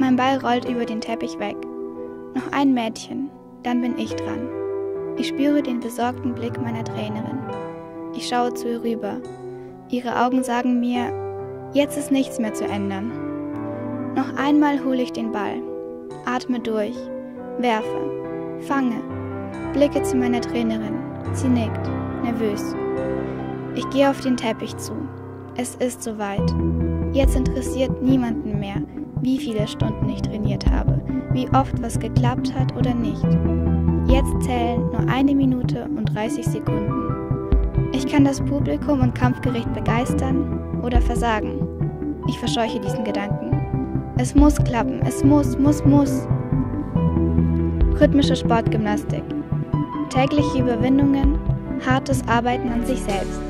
Mein Ball rollt über den Teppich weg. Noch ein Mädchen, dann bin ich dran. Ich spüre den besorgten Blick meiner Trainerin. Ich schaue zu ihr rüber. Ihre Augen sagen mir, jetzt ist nichts mehr zu ändern. Noch einmal hole ich den Ball, atme durch, werfe, fange, blicke zu meiner Trainerin. Sie nickt, nervös. Ich gehe auf den Teppich zu. Es ist soweit. Jetzt interessiert niemanden mehr, wie viele Stunden ich trainiert habe, wie oft was geklappt hat oder nicht. Jetzt zählen nur 1 Minute und 30 Sekunden. Ich kann das Publikum und Kampfgericht begeistern oder versagen. Ich verscheuche diesen Gedanken. Es muss klappen, es muss. Rhythmische Sportgymnastik. Tägliche Überwindungen, hartes Arbeiten an sich selbst.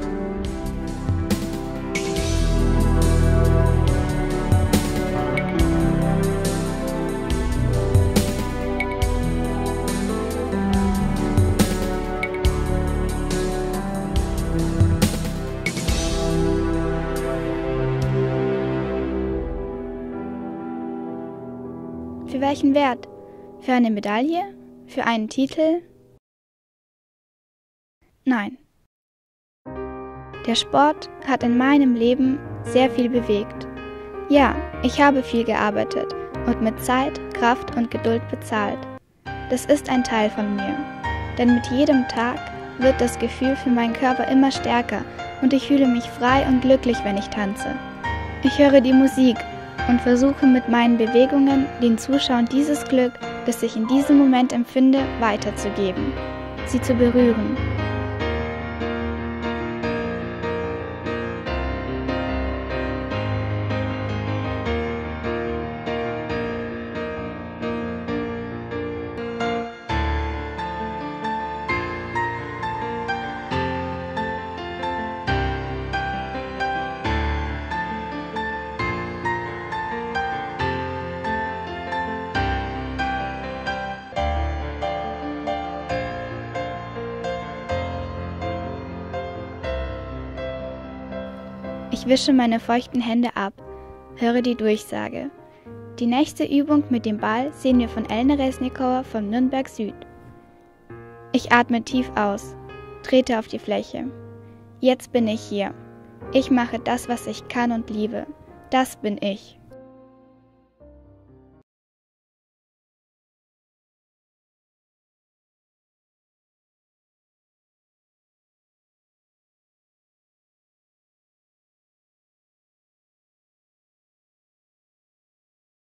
Für welchen Wert? Für eine Medaille? Für einen Titel? Nein. Der Sport hat in meinem Leben sehr viel bewegt. Ja, ich habe viel gearbeitet und mit Zeit, Kraft und Geduld bezahlt. Das ist ein Teil von mir. Denn mit jedem Tag wird das Gefühl für meinen Körper immer stärker und ich fühle mich frei und glücklich, wenn ich tanze. Ich höre die Musik und versuche mit meinen Bewegungen den Zuschauern dieses Glück, das ich in diesem Moment empfinde, weiterzugeben, sie zu berühren. Ich wische meine feuchten Hände ab, höre die Durchsage. Die nächste Übung mit dem Ball sehen wir von Elna Resnikowa von Nürnberg Süd. Ich atme tief aus, trete auf die Fläche. Jetzt bin ich hier. Ich mache das, was ich kann und liebe. Das bin ich.